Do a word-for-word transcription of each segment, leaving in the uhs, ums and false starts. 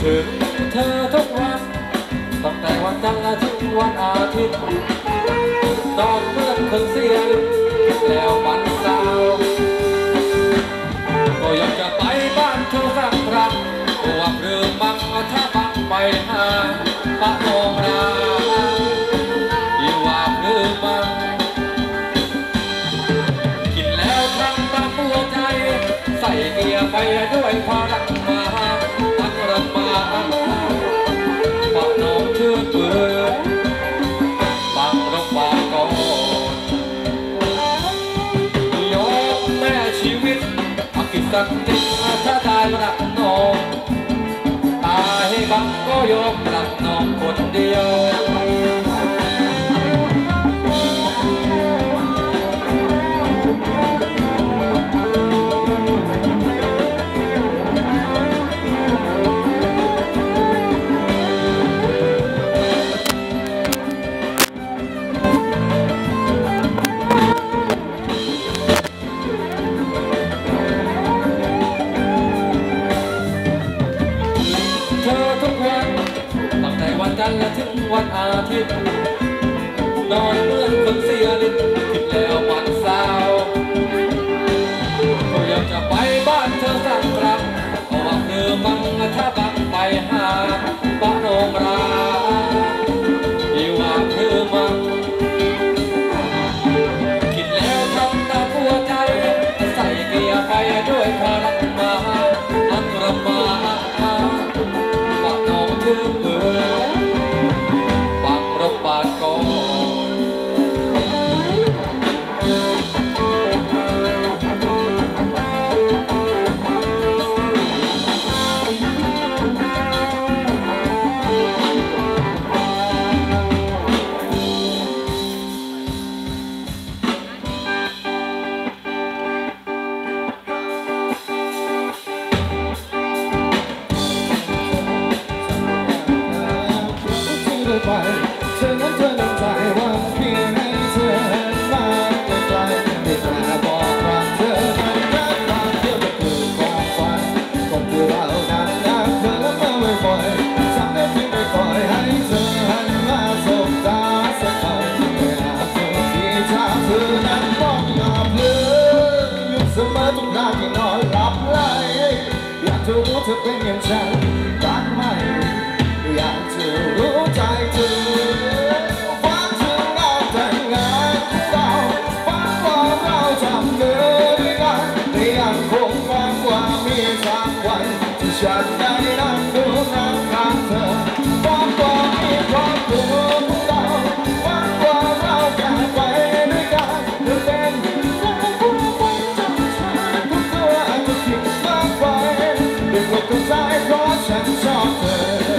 ถึงเธอทุกวันตั้งแต่วันจันทร์ถึงวันอาทิตย์นอนเหมือนคนเสียแล้วมันเศร้าก็อยากจะไปบ้านเธอสักครั้งว่าหรือมังถ้าบังไปหาปะโนราอยู่ว่าหรือมังกินแล้วทั้งตาหัวใจใส่เกียร์ไปด้วยพลังมาตั้งระมาปะน้องชื่อเปื่อยบังรบปากก่อนยอมแม่ชีวิตอักิสักติถ้าได้รักน้องตายให้บังก็ยอมรักน้องคนเดียวและถึงวันอาทิตย์นอนเหมือนคนเสียลิ้นคิดแล้วมันเศร้าก็อยากจะไปบ้านเธอสักครั้งเอาว่าเธอบังถ้าบังไปหาปะโนราอยู่ว่าเธอมังคิดแล้วทำตาหัวใจใส่เกียร์ไปด้วยพลังมาอันระมาปะน้องเธอเบื่อปาดก่อนเธอนั้นเธอนั้นใจว่าเพียงให้เธอมาไกลๆไม่กล้าบอกว่าเธอมันรักมาเดียวก็คือความฝันคนที่เรานั้นรักเธอแล้วมาบ่อยๆทำได้เพียงไม่ปล่อยให้เธอหันมาสบตาสักหน่อยไม่อาจจะที่ถ้าเธอนั้นมองหน้าเพลินอยู่เสมอทุกครั้งที่นอนหลับไหลอยากจะรู้เธอเป็นอย่างฉันรักไหมอยากจะรู้ใจเธอฝันถึงงานแต่งงานของเราฝันว่าเราทำเดินด้วยกันแต่ยังคงฝันว่ามีสักวันที่ฉันได้นั่งดูหนังข้างเธอฝันว่ามีครอบครัวของเราฝันว่าเราจะไปด้วยกันเธอเป็นเราผู้คนจำฉันทุกตัวอาจจะคิดมากไปเป็นคนเข้าใจเพราะฉันชอบเธอ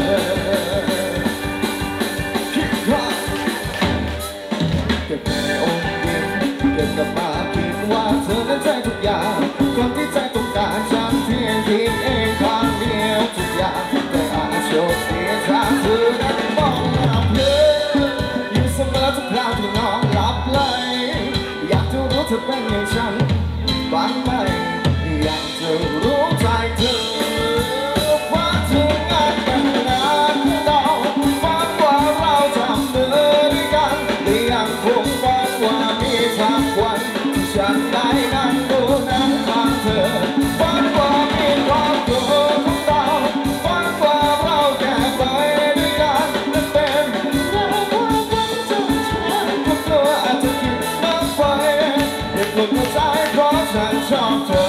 กลับมาคิดว่าเธอนั้นใจทุกอย่างคนที่ใจต้องการฉันเพียงคิดเองครั้งเดียวทุกอย่างแต่อาจโชคดีถ้าเธอนั้นมองหน้าเพลินอยู่เสมอทุกคราวที่นอนหลับไหลอยากจะรู้เธอเป็นอย่างฉันบ้างไหมอยากจะรู้ใจเธอว่าเธองานแต่งงานของเราฝันว่าเราทำเดินด้วยกันแต่ยังคงฝันว่ามีสักวันที่ฉันได้นั่งดูหนังข้างเธอฝันว่ามีครอบครัวของเราฝันว่าเราแค่ไปด้วยกันและเป็นเราความฝันจนฉันก็กลัวอาจจะคิดมากไปเหตุผลในใจเพราะฉันชอบเธอ